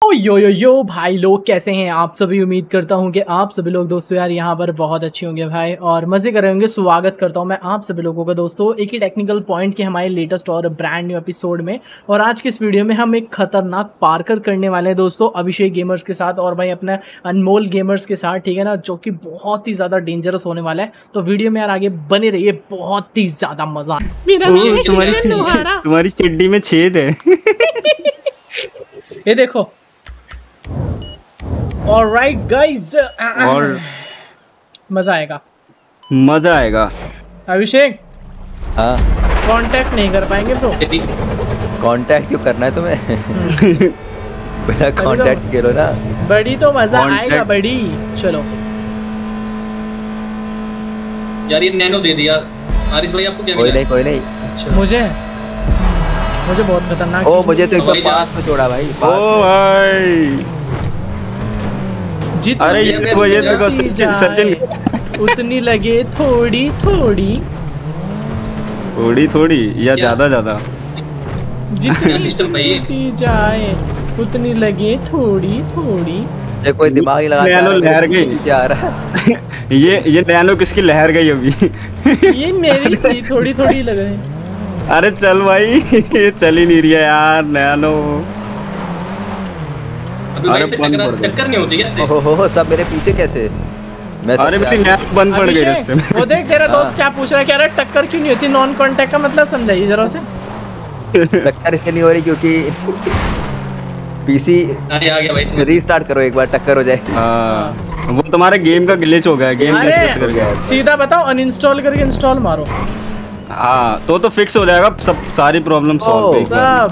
यो भाई लोग कैसे हैं आप सभी। उम्मीद करता हूं कि आप सभी लोग दोस्तों यार यहाँ पर बहुत अच्छे होंगे भाई और मजे कर रहे होंगे। स्वागत करता हूं मैं आप सभी लोगों का दोस्तों एक ही टेक्निकल पॉइंट के हमारे लेटेस्ट और ब्रांड न्यू एपिसोड में। और आज के इस वीडियो में हम एक खतरनाक पार्कर करने वाले हैं दोस्तों अभिषेक गेमर्स के साथ और भाई अपने अनमोल गेमर्स के साथ, ठीक है ना, जो कि बहुत ही ज्यादा डेंजरस होने वाला है। तो वीडियो में यार आगे बने रहिए, बहुत ही ज्यादा मजा। तुम्हारी चड्डी में छेद है। ये देखो। ऑलराइट गाइस, और मजा आएगा। अभिषेक, हाँ, कांटेक्ट नहीं कर पाएंगे ब्रो। कांटेक्ट क्यों करना है तुम्हें? बिना कांटेक्ट करो ना। बड़ी तो मजा आएगा बड़ी। चलो यार ये नैनो दे दिया हारिस भाई, आपको क्या मिला? कोई नहीं। मुझे बहुत खतरनाक। ओ मुझे तो एकदम पास में छोड़ा भाई। ओ भाई, अरे ये मुझे देखो सचिन उतनी लगे थोड़ी या ज्यादा जितनी जाए उतनी लगे थोड़ी। ये कोई दिमाग ही लगा नैनो लहर गई जा रहा है। ये नैनो किसकी लहर गई अभी? ये मेरी थी, थोड़ी लग रही। अरे चल भाई, ये चल ही नहीं रही है यार नैनो। अरे टक्कर नहीं होती कैसे? हो सब मेरे पीछे कैसे? अरे मेरी नैनो बंद पड़ गई रास्ते में। वो देख तेरा दोस्त क्या पूछ रहा है, कह रहा है टक्कर क्यों नहीं होती? नॉन कांटेक्ट का मतलब समझाइए जरा से। टक्कर इसलिए नहीं हो रही क्योंकि पीसी आ गया भाई। रीस्टार्ट करो एक बार, टक्कर हो जाए। हाँ, वो तुम्हारे गेम का ग्लिच हो गया। गेम ग्लिच कर गया। सीधा बताओ, अनइंस्टॉल करके इंस्टॉल मारो। हाँ तो फिक्स हो जाएगा सब, सारी प्रॉब्लम सॉल्व एक बार।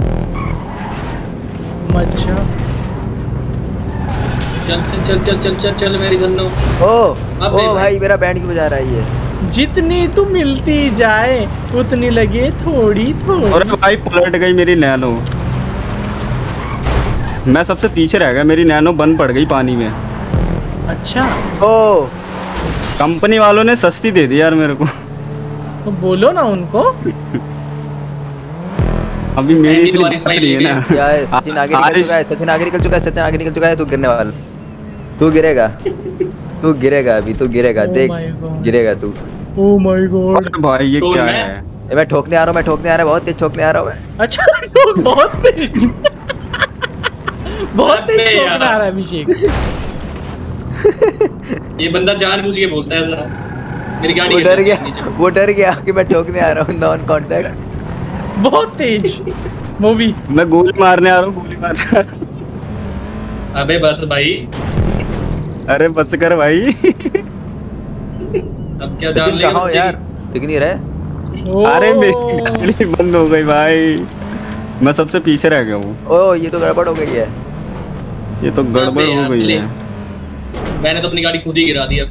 मच्छा चल मेरी धन्नो। ओ भाई मेरा बैंड क्यों बजा रहा है ये? जितनी तू मिलती जाए उतनी लगे थोड़ी। अरे भाई पलट गई मेरी नैनो, मैं सबसे पीछे रह गया। मेरी नैनो बंद पड़ गई पानी में। अच्छा, ओ कंपनी वालों ने सस्ती दे दी यार मेरे को। तो बोलो ना उनको। अभी मेरी इतनी है ना। क्या है? सचिन आगे निकल चुका है। तू गिरने वाला, तू गिरेगा अभी, तू गिरेगा। देख गिरेगा तू। ओह माय गॉड भाई ये क्या है? मैं ठोकने आ रहा हूँ, बहुत तेज ठोकने आ रहा हूँ मैं। अच्छा बहुत तेज ठोकने आ रहा है अभिषेक। ये बंदा जानबूझ के बोलता है ऐसा। मेरी गाड़ी वो डर गया कि मैं ठोकने आ रहा हूँ नॉन कांटेक्ट। बहुत तेज। वो भी मैं गोली मारने आ रहा हूँ। अबे बस भाई। अरे बस कर भाई। अब क्या जान लेगा बच्चे यार? दिख नहीं रहे। अरे मेरी गाड़ी बंद हो गई भाई, मैं सबसे पीछे रह गया हूँ। ओ ये तो गड़बड़ हो गई है। मैंने तो अपनी गाड़ी खुद ही गिरा दी। अब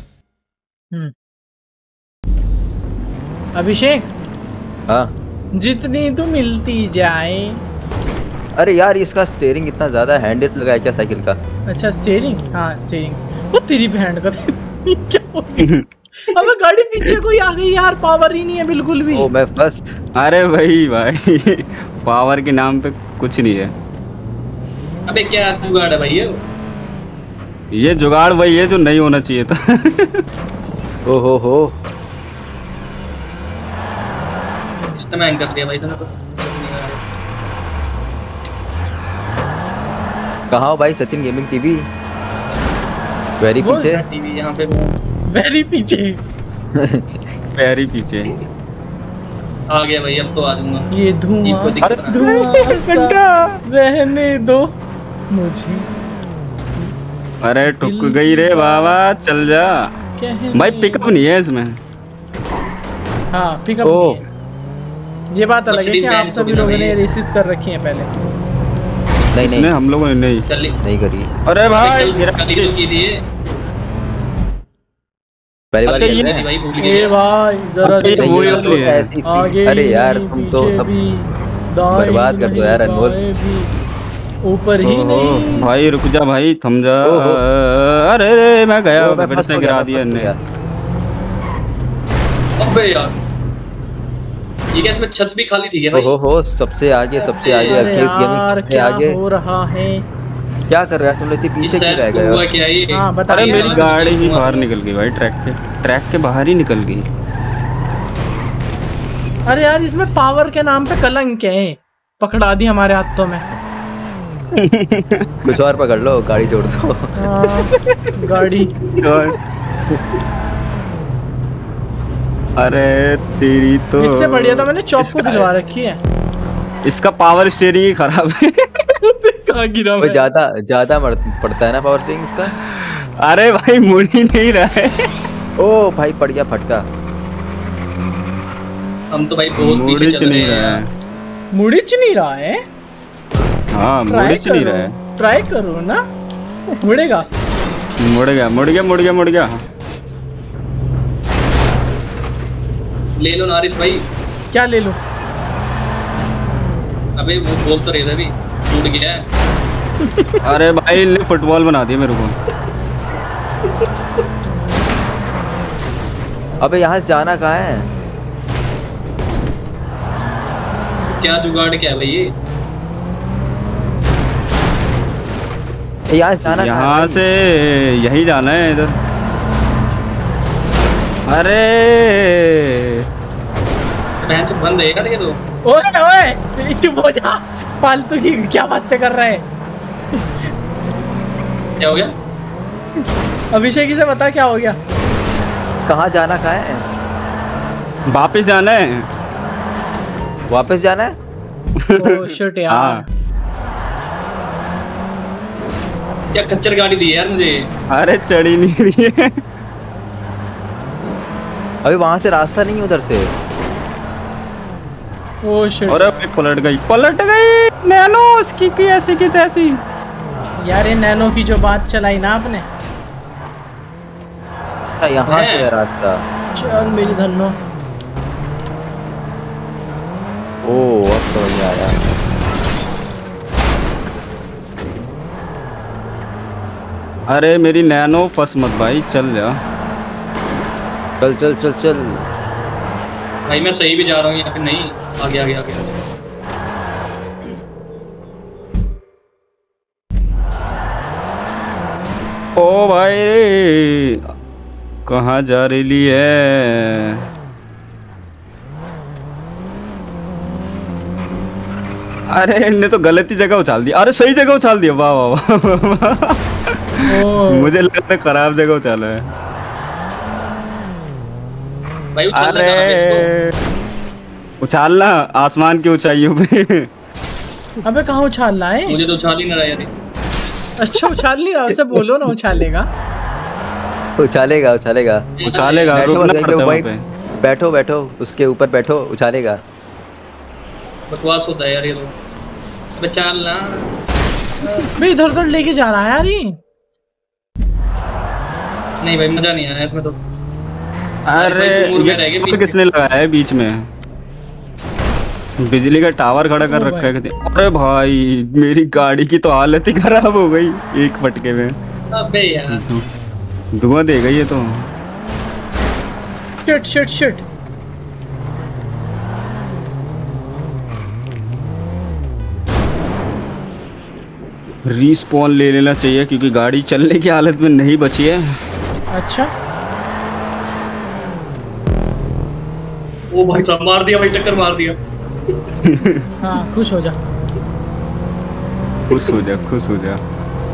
अभिषेक, हाँ जितनी तो मिलती जाए। अरे यार इसका स्टीयरिंग इतना ज्यादा हैंडल लगाया क्या साइकिल का? अच्छा स्टीयरिंग, हाँ स्टीयरिंग। वो तेरी बहन का क्या हो गया? अबे गाड़ी पीछे कोई आ गई यार, पावर ही नहीं है बिल्कुल भी। ओ मैं फर्स्ट। अरे भाई पावर के नाम पे कुछ नहीं है। अबे क्या जुगाड़ है भाई? ये जुगाड़ वही है जो नहीं होना चाहिए था। ओ हो इतना एंकर दिया भाई तूने तो। कहाँ हो भाई? सचिन गेमिंग टीवी वेरी पीछे। टीवी यहाँ पे वेरी पीछे। वेरी पीछे आ गया भाई। अब तो आ जाऊंगा। ये धुआं रहने दो मुझे। अरे टुक गई रे बाबा, चल जा भाई। पिकअप नहीं है इसमें। हाँ पिकअप नहीं है। ये बात अलग है कि आप सभी लोगों ने रेसिस कर रखी है पहले। नहीं हम लोगों ने नहीं करी। अरे भाई पहली बार ये भाई जरा आगे। अरे यार तुम तो सब बर्बाद कर दो यार अनमोल। ऊपर ही नहीं भाई, रुक जा भाई, थम जा। अरे मैं गया, फिर से गिरा दिया इन्हें। अबे यार ये क्या इसमें छत भी खाली थी क्या भाई? हो सबसे आगे अखिलेश गेमिंग सबसे आगे हो रहा है। क्या कर रहे हो तुम लोग? पीछे क्यों रह गए हो? क्या ये? हाँ बता। अरे मेरी गाड़ी ही बाहर निकल गई भाई, ट्रैक के बाहर ही निकल गई। अरे यार इसमें पावर के नाम पे कलंक है, पकड़ा दी हमारे हाथों में। कुछ और पकड़ लो, गाड़ी छोड़ दो। गाड़ी। अरे तेरी तो इससे बढ़िया तो मैंने चॉप को दिलवा रखी है। इसका पावर स्टीयरिंग ही खराब है। कहाँ गिरा मैं? ज्यादा पड़ता है ना पावर स्टीयरिंग इसका। अरे भाई मुड़ ही नहीं रहा है। ओ भाई पड़ गया फटका। हम तो भाई बहुत पीछे चल रहे हैं। मुड़िच नहीं रहा है। हाँ मुड़िच नहीं रहा है। ट्राई करो ना, मुड़ेगा। मुड़ गया। ले लो नारिस भाई। क्या ले लो? अबे वो बोल तो रहे थे अभी टूट गया है। अरे भाई ने फुटबॉल बना दिया मेरे को। अबे यहाँ से जाना कहाँ है? क्या जुगाड़ क्या है भाई ये? यहाँ से जाना कहाँ है? यहाँ से यही जाना है इधर। अरे बेंच बंद है यार ये तो। ओए वो जा, फालतू की क्या बातें कर रहे हैं? क्या हो गया? अभिषेक से बता क्या हो गया? कहाँ जाना कहाँ है? वापस जाना है। वापस जाना है? ओह शिट यार। क्या खच्चर गाड़ी दी है यार मुझे। अरे चढ़ी नहीं रही है। अभी वहां से रास्ता नहीं है उधर से। Oh shit. अरे पलट गई नैनो उसकी की ऐसी की तैसी। यार ये नैनो की जो बात चलाई ना आपने। यहाँ से है रास्ता। चल मेरी धन्नो। ओह अब तो नहीं आया। अरे मेरी नैनो फंस मत भाई, चल जा। चल भाई मैं सही भी जा रहा हूँ या फिर नहीं? आगे। ओ भाई कहाँ जा रही है? अरे इनने तो गलत ही जगह उछाल दिया। अरे सही जगह उछाल दिया। वाह वाह वाह। मुझे लगता है खराब जगह उछाला है भाई। अरे उछालना आसमान की ऊंचाइयों पे। अबे कहाँ उछालना है? मुझे तो उछाल ही ना रहा यार। अच्छा उछाल नहीं रहा, उसे बोलो ना उछालेगा। बैठो उसके ऊपर बैठो, उछालेगा। बकवास होता है यार ये तो। अबे चल ना भाई, इधर उधर लेके जा रहा है यार ये। नहीं भाई मजा नहीं आया इसमें तो। अरे ये किसने लगाया है बीच में? बिजली का टावर खड़ा कर रखा है। अरे भाई मेरी गाड़ी की तो हालत ही खराब हो गई एक फटके में। अबे यार धुआं दे गई ये तो। शिट। रीस्पॉन ले लेना चाहिए क्योंकि गाड़ी चलने की हालत में नहीं बची है। अच्छा ओ भाई साहब मार दिया भाई, टक्कर मार दिया। हाँ खुश हो जा। खुश हो जा।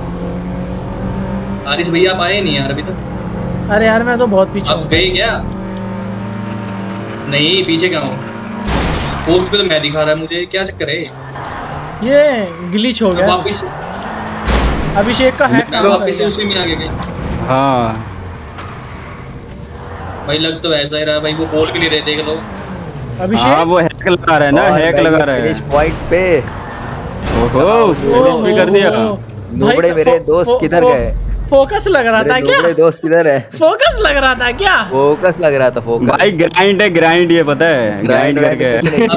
आरिश भैया आप आए नहीं यार अभी तक। अरे यार मैं तो बहुत पीछे आप गए क्या? नहीं पीछे क्या हूँ? पोस्ट पे तो मैं दिखा रहा है मुझे, क्या चक्कर है? ये ग्लिच हो गया। वापस अभिषेक का हैक वापस उसी में आ गए। हाँ भाई लग तो ऐसा ही रहा भाई, वो बोल के नहीं रहे, देख लो। अभिषेक हाँ वो हैक लगा रहा है ना, हैक लगा रहा है। फिनिश पॉइंट पे ओहो फिनिश भी कर दिया। नोबड़े मेरे दोस्त किधर गए? फोकस लग रहा था क्या? नोबड़े दोस्त किधर है? फोकस लग रहा था क्या? फोकस लग रहा था। फोकस भाई ग्राइंड ये पता है, ग्राइंड करके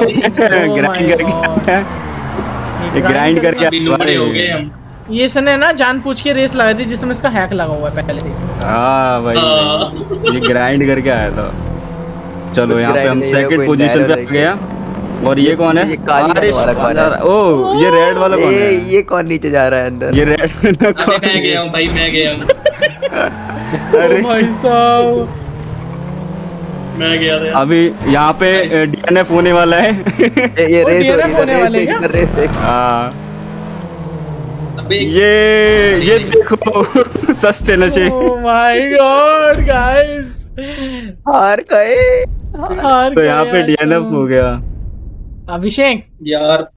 ग्राइंड करके हो गए हम। ये इसने ना जानबूझ के रेस लगाई थी जिसमें इसका हैक लगा हुआ है पहले से। हाँ भाई ये ग्राइंड करके आया था। चलो यहाँ पे हम सेकंड पोजीशन पे आ गया। और ये कौन है? ये काली अरे वाला कौन है? ओ ये रेड वाला कौन है? ये कौन नीचे जा रहा है अंदर? ये रेड अबे मैं गया हूँ भाई, मैं गया हूँ। अरे भाई साहब मैं गया था। अभी यहाँ पे DNF होने वाला है। ये रेस हो रही है, रेस देख, इधर रेस देख। हाँ अबे ये देखो सस्ते नशे। ओह माय गॉड गाइस, हार गए। तो यहाँ पे DNF हो गया। अभिषेक यार